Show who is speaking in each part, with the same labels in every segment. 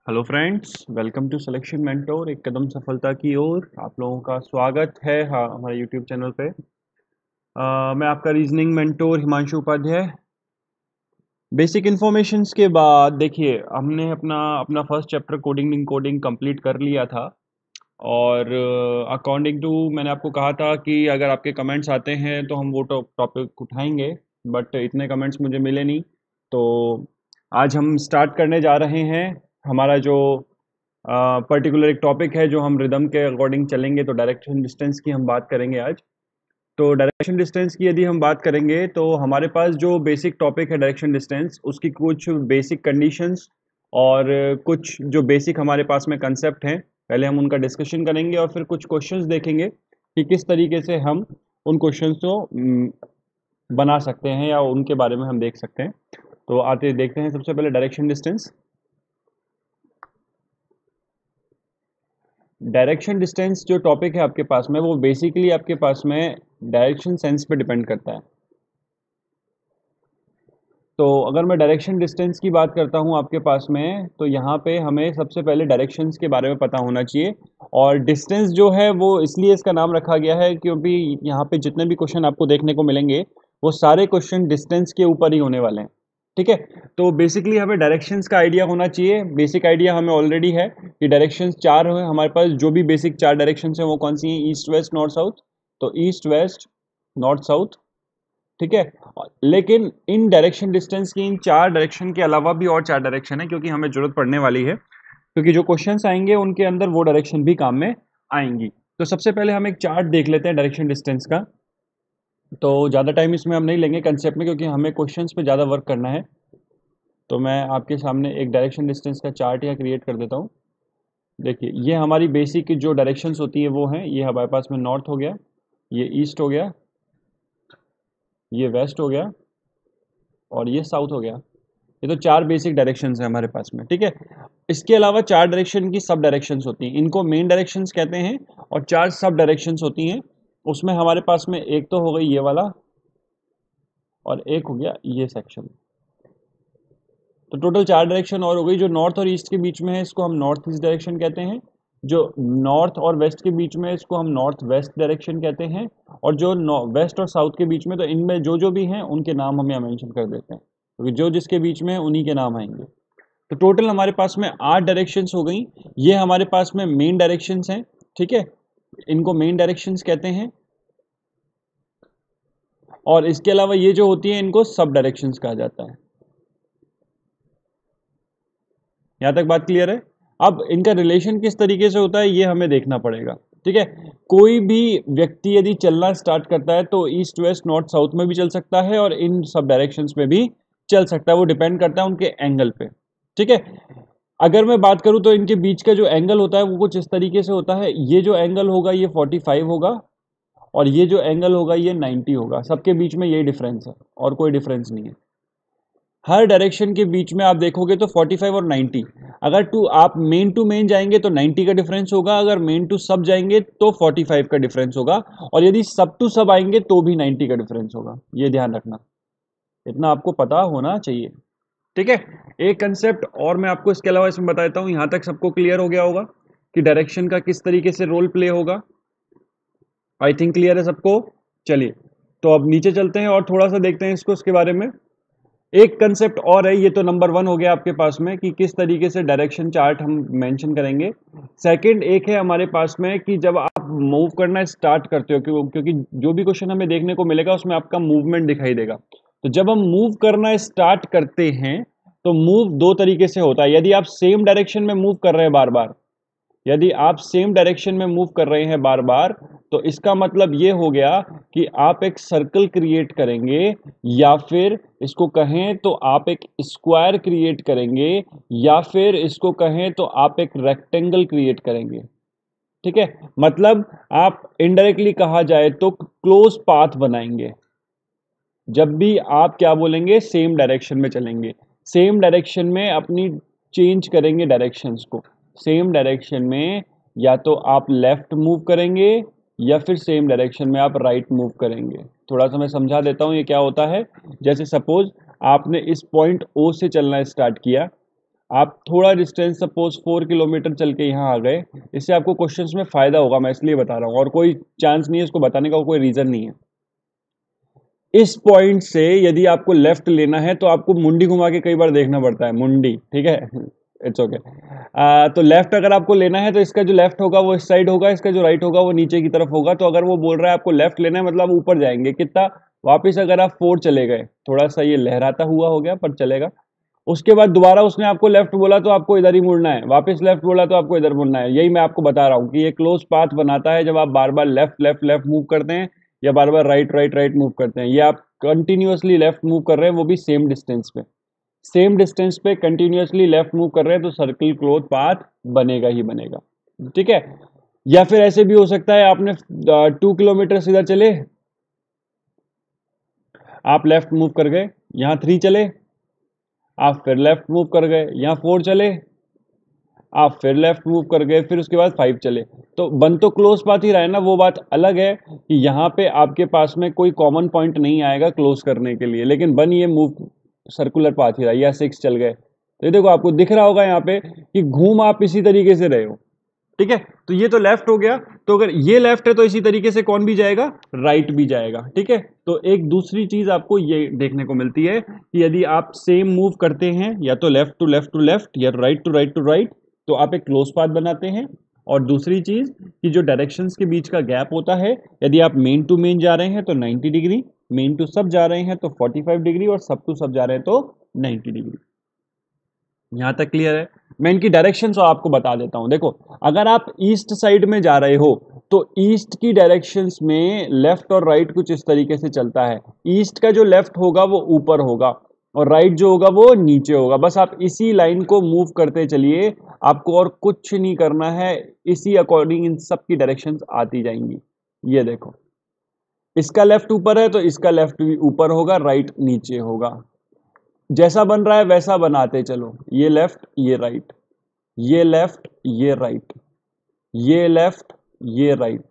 Speaker 1: Hello friends, welcome to selection mentor. एक कदम सफलता की ओर आप लोगों का स्वागत है हमारे यूट्यूब चैनल पे। मैं आपका reasoning mentor Himanshu Upadhyay. Basic informations के बाद देखिए, हमने अपना अपना first chapter coding encoding complete कर लिया था। और अकॉर्डिंग टू मैंने आपको कहा था कि अगर आपके कमेंट्स आते हैं तो हम वो टॉपिक उठाएंगे, बट इतने कमेंट्स मुझे मिले नहीं। तो आज हम स्टार्ट करने जा रहे हैं। हमारा जो पर्टिकुलर एक टॉपिक है जो हम रिदम के अकॉर्डिंग चलेंगे, तो डायरेक्शन डिस्टेंस की हम बात करेंगे आज। तो डायरेक्शन डिस्टेंस की यदि हम बात करेंगे तो हमारे पास जो बेसिक टॉपिक है डायरेक्शन डिस्टेंस, उसकी कुछ बेसिक कंडीशंस और कुछ जो बेसिक हमारे पास में कंसेप्ट हैं, पहले हम उनका डिस्कशन करेंगे और फिर कुछ क्वेश्चंस देखेंगे कि किस तरीके से हम उन क्वेश्चंस को बना सकते हैं या उनके बारे में हम देख सकते हैं। तो आते देखते हैं सबसे पहले डायरेक्शन डिस्टेंस। डायरेक्शन डिस्टेंस जो टॉपिक है आपके पास में, वो बेसिकली आपके पास में डायरेक्शन सेंस पे डिपेंड करता है। तो अगर मैं डायरेक्शन डिस्टेंस की बात करता हूँ आपके पास में, तो यहाँ पे हमें सबसे पहले डायरेक्शंस के बारे में पता होना चाहिए। और डिस्टेंस जो है वो इसलिए इसका नाम रखा गया है क्योंकि यहाँ पे जितने भी क्वेश्चन आपको देखने को मिलेंगे वो सारे क्वेश्चन डिस्टेंस के ऊपर ही होने वाले हैं। ठीक है। तो बेसिकली हमें डायरेक्शंस का आइडिया होना चाहिए। बेसिक आइडिया हमें ऑलरेडी है कि डायरेक्शंस चार है हमारे पास। जो भी बेसिक चार डायरेक्शंस हैं वो कौन सी हैं? East west north south. तो ईस्ट वेस्ट नॉर्थ साउथ, ठीक है। लेकिन इन डायरेक्शन डिस्टेंस की इन चार डायरेक्शन के अलावा भी और चार डायरेक्शन है, क्योंकि हमें जरूरत पड़ने वाली है, क्योंकि जो क्वेश्चंस आएंगे उनके अंदर वो डायरेक्शन भी काम में आएंगी। तो सबसे पहले हम एक चार्ट देख लेते हैं डायरेक्शन डिस्टेंस का। तो ज़्यादा टाइम इसमें हम नहीं लेंगे कंसेप्ट में, क्योंकि हमें क्वेश्चंस पे ज़्यादा वर्क करना है। तो मैं आपके सामने एक डायरेक्शन डिस्टेंस का चार्ट यहाँ क्रिएट कर देता हूँ। देखिए, ये हमारी बेसिक जो डायरेक्शंस होती है वो हैं। ये हमारे पास में नॉर्थ हो गया, ये ईस्ट हो गया, ये वेस्ट हो गया और ये साउथ हो गया। ये तो चार बेसिक डायरेक्शंस हैं हमारे पास में, ठीक है। इसके अलावा चार डायरेक्शन की सब डायरेक्शंस होती हैं, इनको मेन डायरेक्शंस कहते हैं। और चार सब डायरेक्शंस होती हैं। उसमें हमारे पास में एक तो हो गई ये वाला, और एक हो गया ये सेक्शन। तो टोटल चार डायरेक्शन और हो गई। जो नॉर्थ और ईस्ट के बीच में है इसको हम नॉर्थ ईस्ट डायरेक्शन कहते हैं। जो नॉर्थ और वेस्ट के बीच में है इसको हम नॉर्थ वेस्ट डायरेक्शन कहते हैं। और जो वेस्ट और साउथ के बीच में, तो इनमें जो जो भी हैं उनके नाम हम यहाँ मेंशन कर देते हैं, क्योंकि जो जिसके बीच में है उन्हीं के नाम आएंगे। तो टोटल हमारे पास में 8 डायरेक्शंस हो गई। ये हमारे पास में मेन डायरेक्शंस हैं, ठीक है। इनको मेन डायरेक्शंस कहते हैं। और इसके अलावा ये जो होती है इनको सब डायरेक्शंस कहा जाता है। यहां तक बात क्लियर है? अब इनका रिलेशन किस तरीके से होता है ये हमें देखना पड़ेगा, ठीक है। कोई भी व्यक्ति यदि चलना स्टार्ट करता है तो ईस्ट वेस्ट नॉर्थ साउथ में भी चल सकता है और इन सब डायरेक्शंस में भी चल सकता है। वो डिपेंड करता है उनके एंगल पे, ठीक है। अगर मैं बात करूं तो इनके बीच का जो एंगल होता है वो कुछ इस तरीके से होता है। ये जो एंगल होगा ये 45 होगा, और ये जो एंगल होगा ये 90 होगा। सबके बीच में यही डिफरेंस है और कोई डिफरेंस नहीं है। हर डायरेक्शन के बीच में आप देखोगे तो 45 और 90। अगर आप मेन टू मेन जाएंगे तो 90 का डिफरेंस होगा, अगर मेन टू सब जाएंगे तो 45 का डिफरेंस होगा, और यदि सब टू सब आएंगे तो भी 90 का डिफरेंस होगा। ये ध्यान रखना, इतना आपको पता होना चाहिए, ठीक है। एक कंसेप्ट और मैं आपको इसके अलावा इसमें बता देता हूं। यहां तक सबको क्लियर हो गया होगा कि डायरेक्शन का किस तरीके से रोल प्ले होगा। आई थिंक क्लियर है सबको। चलिए, तो अब नीचे चलते हैं और थोड़ा सा देखते हैं इसको, इसके बारे में। एक कंसेप्ट और है, ये तो नंबर 1 हो गया आपके पास में कि किस तरीके से डायरेक्शन चार्ट हम मेंशन करेंगे। सेकंड एक है हमारे पास में कि जब आप मूव करना स्टार्ट करते हो, क्योंकि जो भी क्वेश्चन हमें देखने को मिलेगा उसमें आपका मूवमेंट दिखाई देगा। तो जब हम मूव करना स्टार्ट करते हैं तो मूव दो तरीके से होता है। यदि आप सेम डायरेक्शन में मूव कर रहे हैं बार बार, यदि आप सेम डायरेक्शन में मूव कर रहे हैं बार बार, तो इसका मतलब ये हो गया कि आप एक सर्कल क्रिएट करेंगे, या फिर इसको कहें तो आप एक स्क्वायर क्रिएट करेंगे, या फिर इसको कहें तो आप एक रेक्टेंगल क्रिएट करेंगे, ठीक है। मतलब आप इनडायरेक्टली कहा जाए तो क्लोज पाथ बनाएंगे। जब भी आप क्या बोलेंगे, सेम डायरेक्शन में चलेंगे, सेम डायरेक्शन में अपनी चेंज करेंगे डायरेक्शंस को। सेम डायरेक्शन में या तो आप लेफ्ट मूव करेंगे या फिर सेम डायरेक्शन में आप राइट मूव करेंगे। थोड़ा सा मैं समझा देता हूँ ये क्या होता है। जैसे सपोज आपने इस पॉइंट ओ से चलना स्टार्ट किया, आप थोड़ा डिस्टेंस सपोज 4 किलोमीटर चल के यहाँ आ गए, इससे आपको क्वेश्चंस में फायदा होगा, मैं इसलिए बता रहा हूँ, और कोई चांस नहीं है इसको बताने का, कोई रीजन नहीं है। इस पॉइंट से यदि आपको लेफ्ट लेना है तो आपको मुंडी घुमा के कई बार देखना पड़ता है, मुंडी, ठीक है, इट्स ओके। तो लेफ्ट अगर आपको लेना है तो इसका जो लेफ्ट होगा वो इस साइड होगा, इसका जो राइट होगा वो नीचे की तरफ होगा। तो अगर वो बोल रहा है आपको लेफ्ट लेना है मतलब ऊपर जाएंगे कितना, वापिस अगर आप 4 चले गए, थोड़ा सा ये लहराता हुआ हो गया पर चलेगा, उसके बाद दोबारा उसने आपको लेफ्ट बोला तो आपको इधर ही मुड़ना है, वापस लेफ्ट बोला तो आपको इधर मुड़ना है। यही मैं आपको बता रहा हूँ कि ये क्लोज पाथ बनाता है जब आप बार बार लेफ्ट लेफ्ट लेफ्ट मूव करते हैं या बार बार राइट राइट राइट मूव करते हैं। ये आप कंटिन्यूअसली लेफ्ट मूव कर रहे हैं, वो भी सेम डिस्टेंस पे कंटिन्यूअसली लेफ्ट मूव कर रहे हैं, तो सर्कल क्लोज पाथ बनेगा ही बनेगा, ठीक है। या फिर ऐसे भी हो सकता है आपने 2 किलोमीटर सीधा चले, आप लेफ्ट मूव कर गए, यहाँ 3 चले, आप फिर लेफ्ट मूव कर गए, यहाँ 4 चले, आप फिर लेफ्ट मूव कर गए, फिर उसके बाद 5 चले, तो बन तो क्लोज पाथ ही रहा है ना। वो बात अलग है कि यहाँ पे आपके पास में कोई कॉमन पॉइंट नहीं आएगा क्लोज करने के लिए, लेकिन बन ये मूव सर्कुलर पाथ ही रहा है। या 6 चल गए, तो ये देखो आपको दिख रहा होगा यहाँ पे कि घूम आप इसी तरीके से रहे हो, ठीक है। तो ये तो लेफ्ट हो गया, तो अगर ये लेफ्ट है तो इसी तरीके से कौन भी जाएगा, राइट भी जाएगा, ठीक है। तो एक दूसरी चीज आपको ये देखने को मिलती है कि यदि आप सेम मूव करते हैं, या तो left to left to left या right to right to right, तो आप एक क्लोज पाथ बनाते हैं। और दूसरी चीज कि जो डायरेक्शंस के बीच का गैप होता है, यदि आप मेन टू मेन जा रहे हैं तो 90 डिग्री, मेन टू सब जा रहे हैं तो 45 डिग्री, और सब टू सब जा रहे हैं तो 90 डिग्री। यहां तक क्लियर है। मैं इनकी डायरेक्शन आपको बता देता हूं। देखो, अगर आप ईस्ट साइड में जा रहे हो तो ईस्ट की डायरेक्शंस में लेफ्ट और राइट कुछ इस तरीके से चलता है। ईस्ट का जो लेफ्ट होगा वो ऊपर होगा और राइट जो होगा वो नीचे होगा। बस आप इसी लाइन को मूव करते चलिए, आपको और कुछ नहीं करना है, इसी अकॉर्डिंग इन सब की डायरेक्शंस आती जाएंगी। ये देखो, इसका लेफ्ट ऊपर है तो इसका लेफ्ट भी ऊपर होगा, राइट नीचे होगा। जैसा बन रहा है वैसा बनाते चलो, ये लेफ्ट ये राइट, ये लेफ्ट ये राइट, ये लेफ्ट ये राइट,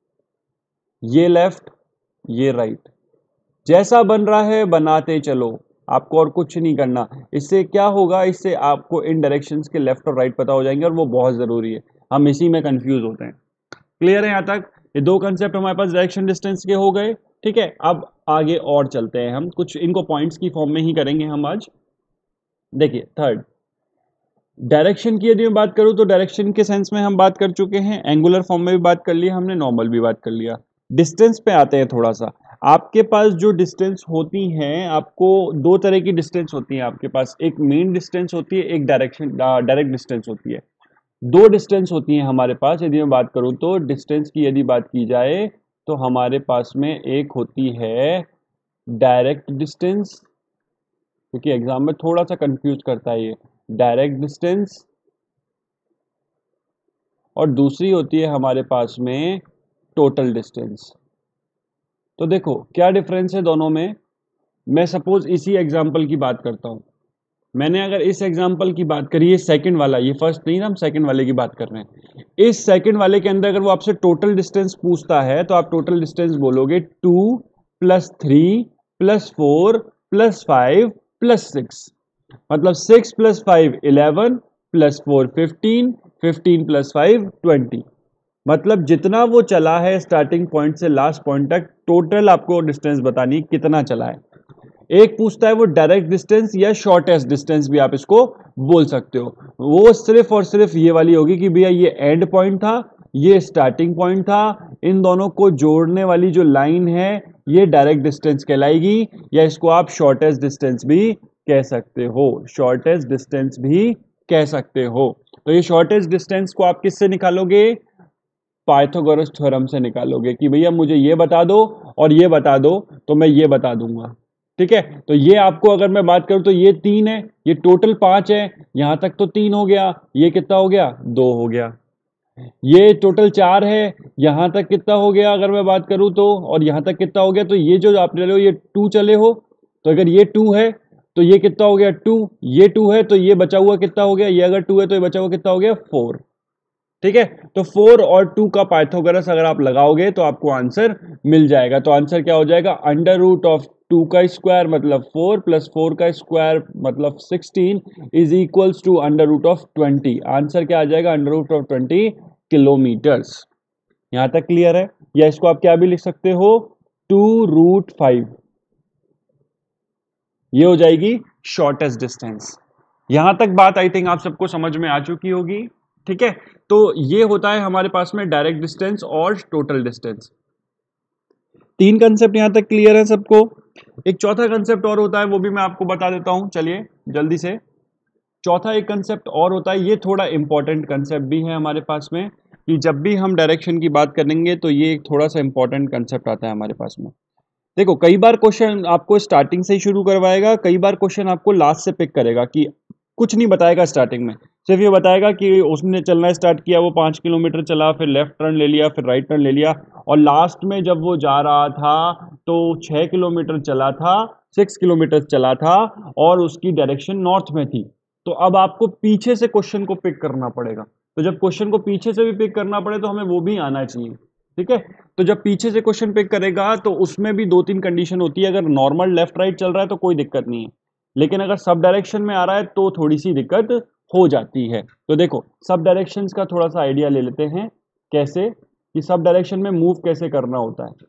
Speaker 1: ये लेफ्ट ये राइट, जैसा बन रहा है बनाते चलो, आपको और कुछ नहीं करना। इससे क्या होगा, इससे आपको इन डायरेक्शंस के लेफ्ट और राइट पता हो जाएंगे, और वो बहुत जरूरी है, हम इसी में कंफ्यूज होते हैं। क्लियर है यहाँ तक? ये दो कंसेप्ट हमारे पास डायरेक्शन डिस्टेंस के हो गए, ठीक है। अब आगे और चलते हैं, हम कुछ इनको पॉइंट्स की फॉर्म में ही करेंगे हम आज। देखिए, थर्ड डायरेक्शन की यदि मैं बात करूं तो डायरेक्शन के सेंस में हम बात कर चुके हैं, एंगुलर फॉर्म में भी बात कर लिया हमने, नॉर्मल भी बात कर लिया। डिस्टेंस पे आते हैं थोड़ा सा। आपके पास जो डिस्टेंस होती हैं, आपको दो तरह की डिस्टेंस होती है आपके पास, एक मेन डिस्टेंस होती है, एक डायरेक्ट डिस्टेंस होती है। दो डिस्टेंस होती हैं हमारे पास। यदि मैं बात करूं तो डिस्टेंस की यदि बात की जाए तो हमारे पास में एक होती है डायरेक्ट डिस्टेंस, क्योंकि एग्जाम में थोड़ा सा कंफ्यूज करता है ये, डायरेक्ट डिस्टेंस, और दूसरी होती है हमारे पास में टोटल डिस्टेंस। तो देखो क्या डिफरेंस है दोनों में। मैं सपोज इसी एग्जांपल की बात करता हूं। मैंने अगर इस एग्जांपल की बात करी, ये सेकंड वाला, ये फर्स्ट नहीं ना, हम सेकंड वाले की बात कर रहे हैं। इस सेकंड वाले के अंदर अगर वो आपसे टोटल डिस्टेंस पूछता है तो आप टोटल डिस्टेंस बोलोगे 2 + 3 + 4 + 5 + 6, मतलब 6 + 5 11 + 4 15 15 + 5 20। मतलब जितना वो चला है स्टार्टिंग पॉइंट से लास्ट पॉइंट तक, टोटल आपको डिस्टेंस बतानी कितना चला है। एक पूछता है वो डायरेक्ट डिस्टेंस या शॉर्टेस्ट डिस्टेंस भी आप इसको बोल सकते हो। वो सिर्फ और सिर्फ ये वाली होगी कि भैया ये एंड पॉइंट था, ये स्टार्टिंग पॉइंट था, इन दोनों को जोड़ने वाली जो लाइन है ये डायरेक्ट डिस्टेंस कहलाएगी, या इसको आप शॉर्टेस्ट डिस्टेंस भी कह सकते हो, शॉर्टेस्ट डिस्टेंस भी कह सकते हो। तो ये शॉर्टेस्ट डिस्टेंस को आप किससे निकालोगे, पाइथागोरस थ्योरम से निकालोगे, कि भैया मुझे ये बता दो और ये बता दो तो मैं ये बता दूंगा, ठीक है। तो ये आपको अगर मैं बात करूं तो ये 3 है, ये टोटल 5 है, यहां तक तो 3 हो गया, ये कितना हो गया 2 हो गया, ये टोटल 4 है, यहां तक कितना हो गया अगर मैं बात करूं तो, और यहां तक कितना हो गया, तो ये जो आप चले हो ये 2 चले हो, तो अगर ये 2 है तो ये कितना हो गया 2, ये 2 है तो ये बचा हुआ कितना हो गया, ये अगर 2 है तो ये बचा हुआ कितना हो गया 4, ठीक है। तो 4 और 2 का पाइथागोरस अगर आप लगाओगे तो आपको आंसर मिल जाएगा। तो आंसर क्या हो जाएगा, √2 2 का स्क्वायर मतलब 4 प्लस 4 का स्क्वायर मतलब 16 is equals to under root of 20। Answer क्या आ जाएगा? Under root of 20 kilometres. यहां तक क्लियर है? या इसको आप क्या भी लिख सकते हो, 2√5। ये हो जाएगी शॉर्टेस्ट डिस्टेंस। यहां तक बात आई थिंक आप सबको समझ में आ चुकी होगी। ठीक है, तो ये होता है हमारे पास में डायरेक्ट डिस्टेंस और टोटल डिस्टेंस। तीन कंसेप्ट यहां तक क्लियर है सबको? एक चौथा कंसेप्ट और होता है, वो भी मैं आपको बता देता हूं, चलिए जल्दी से। चौथा एक कंसेप्ट और होता है, ये थोड़ा इंपॉर्टेंट कंसेप्ट भी है हमारे पास में, कि जब भी हम डायरेक्शन की बात करेंगे तो ये एक थोड़ा सा इंपॉर्टेंट कंसेप्ट आता है हमारे पास में। देखो, कई बार क्वेश्चन आपको स्टार्टिंग से ही शुरू करवाएगा, कई बार क्वेश्चन आपको लास्ट से पिक करेगा, कि कुछ नहीं बताएगा स्टार्टिंग में, सिर्फ ये बताएगा कि उसने चलना स्टार्ट किया, वो 5 किलोमीटर चला, फिर लेफ्ट टर्न ले लिया, फिर राइट टर्न ले लिया, और लास्ट में जब वो जा रहा था तो 6 किलोमीटर चला था, 6 किलोमीटर चला था, और उसकी डायरेक्शन नॉर्थ में थी। तो अब आपको पीछे से क्वेश्चन को पिक करना पड़ेगा। तो जब क्वेश्चन को पीछे से भी पिक करना पड़े तो हमें वो भी आना चाहिए। ठीक है, तो जब पीछे से क्वेश्चन पिक करेगा तो उसमें भी 2-3 कंडीशन होती है। अगर नॉर्मल लेफ्ट राइट चल रहा है तो कोई दिक्कत नहीं है, लेकिन अगर सब डायरेक्शन में आ रहा है तो थोड़ी सी दिक्कत हो जाती है। तो देखो, सब डायरेक्शंस का थोड़ा सा आइडिया ले लेते हैं, कैसे कि सब डायरेक्शन में मूव कैसे करना होता है।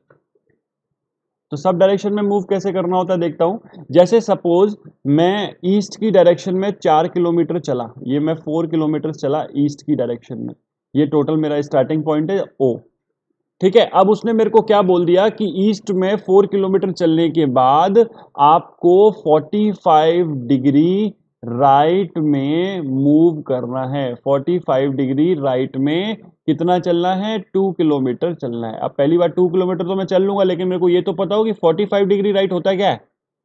Speaker 1: तो सब डायरेक्शन में मूव कैसे करना होता है देखता हूं। जैसे सपोज मैं ईस्ट की डायरेक्शन में 4 किलोमीटर चला, ये मैं 4 किलोमीटर चला ईस्ट की डायरेक्शन में, ये टोटल मेरा स्टार्टिंग पॉइंट है ओ। ठीक है, अब उसने मेरे को क्या बोल दिया कि ईस्ट में 4 किलोमीटर चलने के बाद आपको 45 डिग्री राइट में मूव करना है। 45 डिग्री राइट में कितना चलना है? 2 किलोमीटर चलना है। अब पहली बार 2 किलोमीटर तो मैं चल लूंगा, लेकिन मेरे को ये तो पता हो कि 45 डिग्री राइट होता क्या है।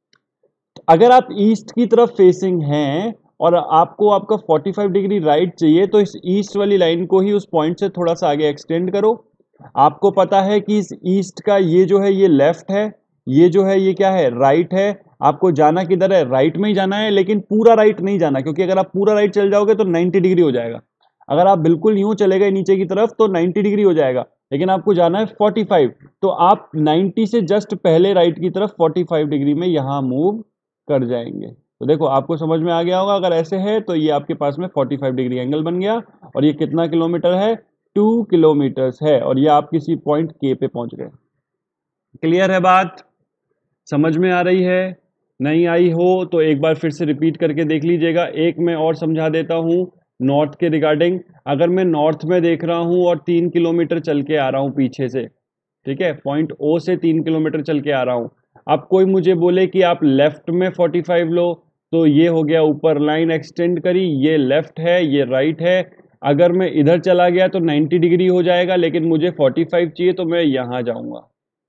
Speaker 1: अगर आप ईस्ट की तरफ फेसिंग हैं और आपको आपका 45 डिग्री राइट चाहिए, तो इस ईस्ट वाली लाइन को ही उस पॉइंट से थोड़ा सा आगे एक्सटेंड करो। आपको पता है कि इस ईस्ट का ये जो है ये लेफ्ट है, ये जो है ये क्या है? राइट है। आपको जाना किधर है? राइट में ही जाना है, लेकिन पूरा राइट नहीं जाना, क्योंकि अगर आप पूरा राइट चल जाओगे तो 90 डिग्री हो जाएगा। अगर आप बिल्कुल यूं चले गए नीचे की तरफ तो 90 डिग्री हो जाएगा, लेकिन आपको जाना है 45। तो आप 90 से जस्ट पहले राइट की तरफ 45 डिग्री में यहां मूव कर जाएंगे। तो देखो, आपको समझ में आ गया होगा। अगर ऐसे है तो ये आपके पास में 45 डिग्री एंगल बन गया, और ये कितना किलोमीटर है? 2 किलोमीटर्स है, और ये आप किसी पॉइंट के पे पहुंच गए। क्लियर है बात? समझ में आ रही है? नहीं आई हो तो एक बार फिर से रिपीट करके देख लीजिएगा। एक मैं और समझा देता हूं नॉर्थ के रिगार्डिंग। अगर मैं नॉर्थ में देख रहा हूं और 3 किलोमीटर चल के आ रहा हूं पीछे से, ठीक है, पॉइंट ओ से 3 किलोमीटर चल के आ रहा हूं, अब कोई मुझे बोले कि आप लेफ्ट में 45 लो, तो ये हो गया, ऊपर लाइन एक्सटेंड करी, ये लेफ्ट है, ये राइट है। अगर मैं इधर चला गया तो 90 डिग्री हो जाएगा, लेकिन मुझे 45 चाहिए तो मैं यहां जाऊंगा,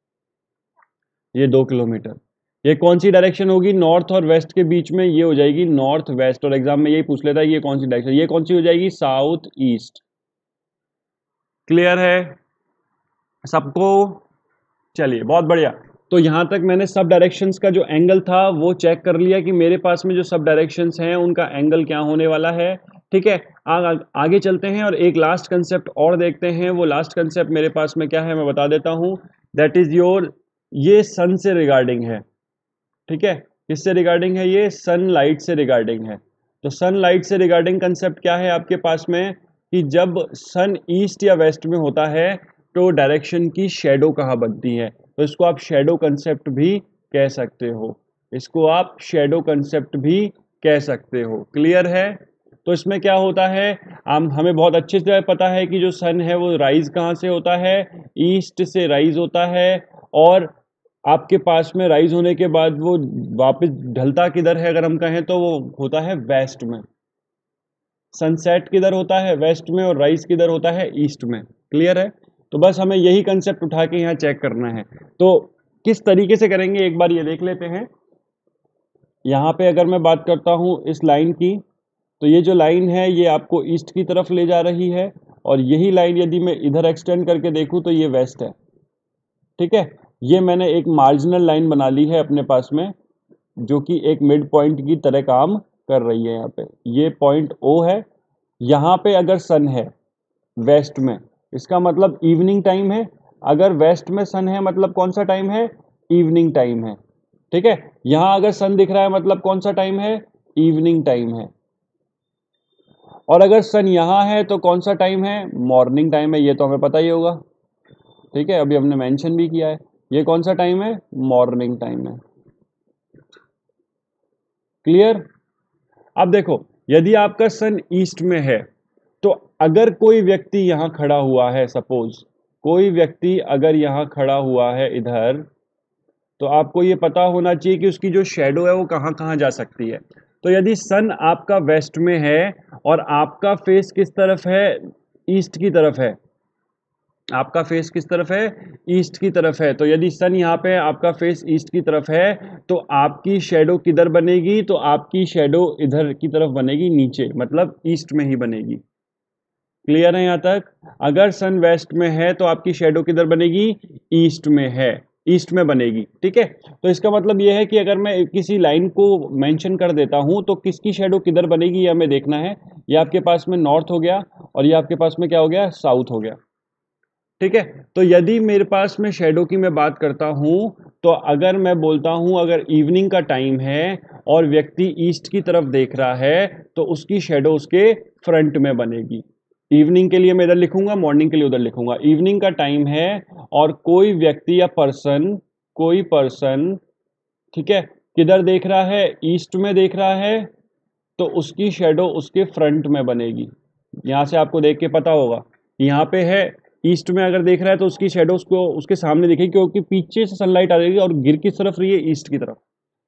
Speaker 1: ये 2 किलोमीटर। ये कौन सी डायरेक्शन होगी? नॉर्थ और वेस्ट के बीच में ये हो जाएगी नॉर्थ वेस्ट, और एग्जाम में यही पूछ लेता है ये कौन सी डायरेक्शन, ये कौन सी हो जाएगी? South east. क्लियर है सबको? चलिए, बहुत बढ़िया। तो यहां तक मैंने सब डायरेक्शंस का जो एंगल था वो चेक कर लिया कि मेरे पास में जो सब डायरेक्शंस हैं उनका एंगल क्या होने वाला है। ठीक है, आगे चलते हैं और एक लास्ट कंसेप्ट और देखते हैं। वो लास्ट कंसेप्ट मेरे पास में क्या है मैं बता देता हूं। दैट इज योर, ये सन से रिगार्डिंग है। ठीक है, किससे रिगार्डिंग है? ये सनलाइट से रिगार्डिंग है। तो सनलाइट से रिगार्डिंग कंसेप्ट क्या है आपके पास में, कि जब सन ईस्ट या वेस्ट में होता है तो डायरेक्शन की शेडो कहाँ बनती है? तो इसको आप शेडो कंसेप्ट भी कह सकते हो, इसको आप शेडो कंसेप्ट भी कह सकते हो। क्लियर है? तो इसमें क्या होता है, हमें बहुत अच्छे से पता है कि जो सन है वो राइज कहाँ से होता है? ईस्ट से राइज होता है, और आपके पास में राइज होने के बाद वो वापस ढलता किधर है अगर हम कहें तो वो होता है वेस्ट में। सनसेट किधर होता है? वेस्ट में, और राइज किधर होता है? ईस्ट में। क्लियर है? तो बस हमें यही कंसेप्ट उठा के यहाँ चेक करना है। तो किस तरीके से करेंगे एक बार ये देख लेते हैं। यहाँ पे अगर मैं बात करता हूँ इस लाइन की, तो ये जो लाइन है ये आपको ईस्ट की तरफ ले जा रही है, और यही लाइन यदि मैं इधर एक्सटेंड करके देखूँ तो ये वेस्ट है। ठीक है, ये मैंने एक मार्जिनल लाइन बना ली है अपने पास में, जो कि एक मिड पॉइंट की तरह काम कर रही है। यहाँ पे ये पॉइंट ओ है, यहाँ पे अगर सन है वेस्ट में, इसका मतलब इवनिंग टाइम है। अगर वेस्ट में सन है मतलब कौन सा टाइम है? इवनिंग टाइम है। ठीक है। यहां अगर सन दिख रहा है मतलब कौन सा टाइम है, इवनिंग टाइम है। और अगर सन यहां है तो कौन सा टाइम है, मॉर्निंग टाइम है, ये तो हमें पता ही होगा। ठीक है, अभी हमने मेंशन भी किया है। ये कौन सा टाइम है, मॉर्निंग टाइम है। क्लियर। अब देखो, यदि आपका सन ईस्ट में है तो अगर कोई व्यक्ति यहां खड़ा हुआ है, सपोज कोई व्यक्ति अगर यहां खड़ा हुआ है इधर, तो आपको ये पता होना चाहिए कि उसकी जो शेडो है वो कहां कहां जा सकती है। तो यदि सन आपका वेस्ट में है और आपका फेस किस तरफ है, ईस्ट की तरफ है, आपका फेस किस तरफ है, ईस्ट की तरफ है, तो यदि सन यहाँ पे है, आपका फेस ईस्ट की तरफ है, तो आपकी शेडो किधर बनेगी, तो आपकी शेडो इधर की तरफ बनेगी, नीचे, मतलब ईस्ट में ही बनेगी। क्लियर है यहाँ तक। अगर सन वेस्ट में है तो आपकी शेडो किधर बनेगी, ईस्ट में है, ईस्ट में बनेगी। ठीक है, तो इसका मतलब यह है कि अगर मैं किसी लाइन को मेंशन कर देता हूं तो किसकी शेडो किधर बनेगी ये हमें देखना है। ये आपके पास में नॉर्थ हो गया और ये आपके पास में क्या हो गया, साउथ हो गया। ठीक है, तो यदि मेरे पास में शेडो की मैं बात करता हूं, तो अगर मैं बोलता हूं अगर इवनिंग का टाइम है और व्यक्ति ईस्ट की तरफ देख रहा है तो उसकी शेडो उसके फ्रंट में बनेगी। इवनिंग के लिए मैं इधर लिखूंगा, मॉर्निंग के लिए उधर लिखूंगा। इवनिंग का टाइम है और कोई व्यक्ति या पर्सन, कोई पर्सन, ठीक है, किधर देख रहा है, ईस्ट में देख रहा है, तो उसकी शेडो उसके फ्रंट में बनेगी। यहां से आपको देख के पता होगा, यहाँ पे है ईस्ट में अगर देख रहा है तो उसकी शेडो उसको उसके सामने दिखेगी, क्योंकि पीछे से सनलाइट आ जाएगी और गिर किस तरफ रही है, ईस्ट की तरफ।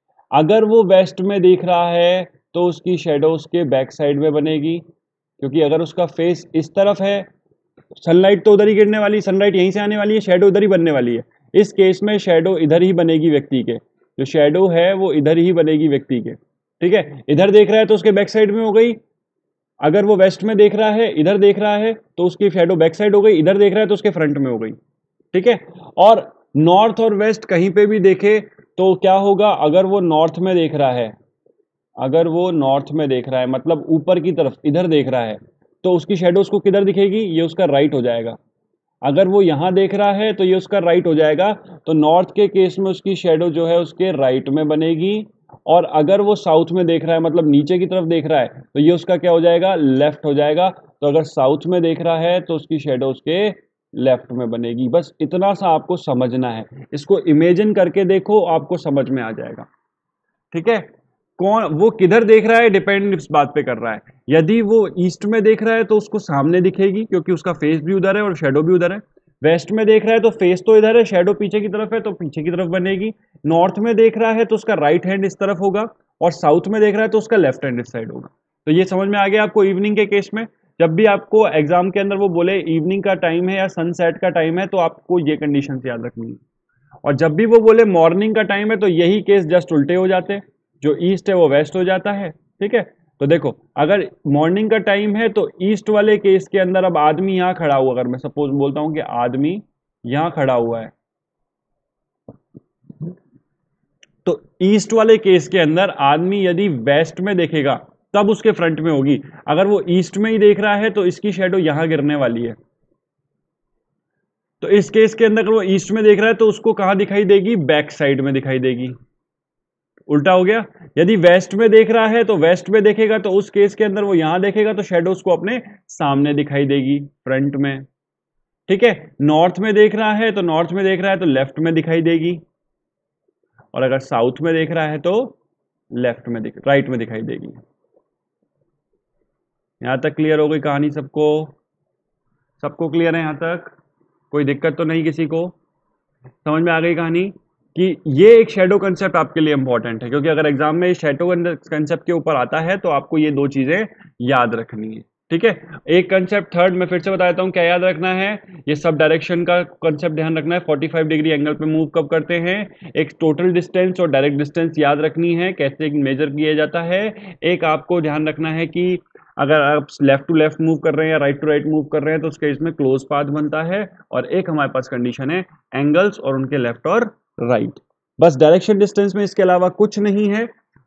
Speaker 1: अगर वो वेस्ट में देख रहा है तो उसकी शेडो उसके बैक साइड में बनेगी, क्योंकि अगर उसका फेस इस तरफ है, सनलाइट तो उधर ही गिरने वाली, सनलाइट यहीं से आने वाली है, शेडो इधर ही बनने वाली है। इस केस में शेडो इधर ही बनेगी व्यक्ति के, जो शेडो है वो इधर ही बनेगी व्यक्ति के। ठीक है, इधर देख रहा है तो उसके बैक साइड में हो गई। अगर वो वेस्ट में देख रहा है, इधर देख रहा है, तो उसकी शेडो बैक साइड हो गई। इधर देख रहा है तो उसके फ्रंट में हो गई। ठीक है, और नॉर्थ और वेस्ट कहीं पे भी देखे तो क्या होगा, अगर वो नॉर्थ में देख रहा है, अगर वो नॉर्थ में देख रहा है मतलब ऊपर की तरफ इधर देख रहा है, तो उसकी शेडो उसको किधर दिखेगी, ये उसका राइट हो जाएगा। अगर वो यहां देख रहा है तो ये उसका राइट हो जाएगा, तो नॉर्थ के केस में उसकी शेडो जो है उसके राइट में बनेगी। और अगर वो साउथ में देख रहा है मतलब नीचे की तरफ देख रहा है, तो ये उसका क्या हो जाएगा, लेफ्ट हो जाएगा। तो अगर साउथ में देख रहा है तो उसकी शेडो उसके लेफ्ट में बनेगी। बस इतना सा आपको समझना है, इसको इमेजिन करके देखो, आपको समझ में आ जाएगा। ठीक है, कौन वो किधर देख रहा है डिपेंड इस बात पे कर रहा है। यदि वो ईस्ट में देख रहा है तो उसको सामने दिखेगी, क्योंकि उसका फेस भी उधर है और शेडो भी उधर है। वेस्ट में देख रहा है तो फेस तो इधर है, शेडो पीछे की तरफ है, तो पीछे की तरफ बनेगी। नॉर्थ में देख रहा है तो उसका राइट हैंड इस तरफ होगा, और साउथ में देख रहा है तो उसका लेफ्ट हैंड इस साइड होगा। तो ये समझ में आ गया आपको। इवनिंग के केस में जब भी आपको एग्जाम के अंदर वो बोले इवनिंग का टाइम है या सनसेट का टाइम है, तो आपको ये कंडीशन याद रखनी है। और जब भी वो बोले मॉर्निंग का टाइम है, तो यही केस जस्ट उल्टे हो जाते हैं, जो ईस्ट है वो वेस्ट हो जाता है। ठीक है, तो देखो अगर मॉर्निंग का टाइम है तो ईस्ट वाले केस के अंदर अब आदमी यहां खड़ा हुआ, अगर मैं सपोज बोलता हूं कि आदमी यहां खड़ा हुआ है, तो ईस्ट वाले केस के अंदर आदमी यदि वेस्ट में देखेगा तब उसके फ्रंट में होगी। अगर वो ईस्ट में ही देख रहा है तो इसकी शेडो यहां गिरने वाली है। तो इस केस के अंदर अगर वो ईस्ट में देख रहा है तो उसको कहां दिखाई देगी, बैक साइड में दिखाई देगी। उल्टा हो गया। यदि वेस्ट में देख रहा है तो वेस्ट में देखेगा, तो उस केस के अंदर वो यहां देखेगा तो शेडो उसको अपने सामने दिखाई देगी, फ्रंट में। ठीक है, नॉर्थ में देख रहा है तो नॉर्थ में देख रहा है तो लेफ्ट में दिखाई देगी, और अगर साउथ में देख रहा है तो लेफ्ट में राइट में दिखाई देगी। यहां तक क्लियर हो गई कहानी सबको? सबको क्लियर है यहां तक? कोई दिक्कत तो नहीं किसी को? समझ में आ गई कहानी कि ये एक शेडो कंसेप्ट आपके लिए इंपॉर्टेंट है, क्योंकि अगर एग्जाम में शेडो कंसेप्ट के ऊपर आता है तो आपको ये दो चीजें याद रखनी है। ठीक है, एक कंसेप्ट थर्ड मैं फिर से बता देता हूं क्या याद रखना है। ये सब डायरेक्शन का कंसेप्ट ध्यान रखना है, 45 डिग्री एंगल पे मूव कब करते हैं। एक टोटल डिस्टेंस और डायरेक्ट डिस्टेंस याद रखनी है, कैसे मेजर किया जाता है। एक आपको ध्यान रखना है कि अगर आप लेफ्ट टू लेफ्ट मूव कर रहे हैं या राइट टू राइट मूव कर रहे हैं तो उसके इसमें क्लोज पाथ बनता है। और एक हमारे पास कंडीशन है एंगल्स और उनके लेफ्ट और राइट। बस डायरेक्शन डिस्टेंस में इसके अलावा कुछ नहीं है।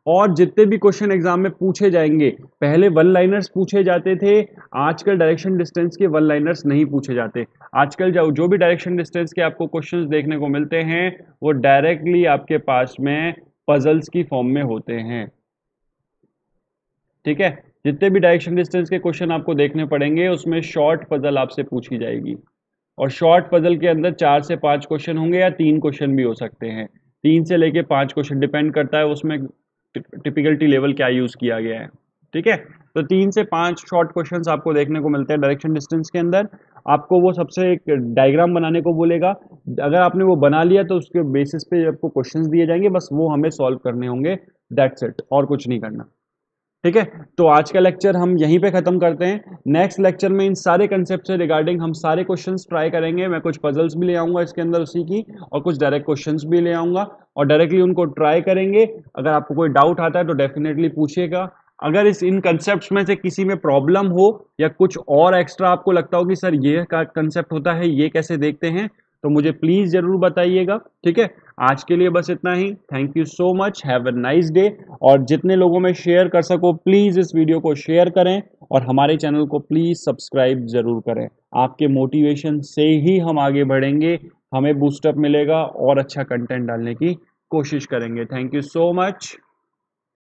Speaker 1: और जितने भी क्वेश्चन एग्जाम में पूछे जाएंगे, पहले वन लाइनर्स पूछे जाते थे, आजकल डायरेक्शन डिस्टेंस के वन लाइनर्स नहीं पूछे जाते। आजकल जो भी डायरेक्शन डिस्टेंस के आपको क्वेश्चंस देखने को मिलते हैं वो डायरेक्टली आपके पास में पजल्स की फॉर्म में होते हैं। ठीक है, जितने भी डायरेक्शन डिस्टेंस के क्वेश्चन आपको देखने पड़ेंगे उसमें शॉर्ट पजल आपसे पूछी जाएगी, और शॉर्ट पजल के अंदर 4 से 5 क्वेश्चन होंगे या 3 क्वेश्चन भी हो सकते हैं। 3 से लेके 5 क्वेश्चन, डिपेंड करता है उसमें टिपिकलिटी लेवल क्या यूज किया गया है। ठीक है, तो 3 से 5 शॉर्ट क्वेश्चंस आपको देखने को मिलते हैं डायरेक्शन डिस्टेंस के अंदर। आपको वो सबसे एक डायग्राम बनाने को बोलेगा, अगर आपने वो बना लिया तो उसके बेसिस पे आपको क्वेश्चंस दिए जाएंगे, बस वो हमें सॉल्व करने होंगे, दैट्स इट, और कुछ नहीं करना। ठीक है, तो आज का लेक्चर हम यहीं पे खत्म करते हैं। नेक्स्ट लेक्चर में इन सारे कंसेप्ट से रिगार्डिंग हम सारे क्वेश्चंस ट्राई करेंगे। मैं कुछ पजल्स भी ले आऊंगा इसके अंदर उसी की, और कुछ डायरेक्ट क्वेश्चंस भी ले आऊंगा और डायरेक्टली उनको ट्राई करेंगे। अगर आपको कोई डाउट आता है तो डेफिनेटली पूछिएगा। अगर इन कंसेप्ट में से किसी में प्रॉब्लम हो या कुछ और एक्स्ट्रा आपको लगता हो कि सर ये का कंसेप्ट होता है, ये कैसे देखते हैं, तो मुझे प्लीज जरूर बताइएगा। ठीक है, आज के लिए बस इतना ही। Thank you so much, have a nice day. और जितने लोगों में शेयर कर सको प्लीज इस वीडियो को शेयर करें, और हमारे चैनल को प्लीज सब्सक्राइब जरूर करें। आपके मोटिवेशन से ही हम आगे बढ़ेंगे, हमें बूस्टअप मिलेगा और अच्छा कंटेंट डालने की कोशिश करेंगे। Thank you so much.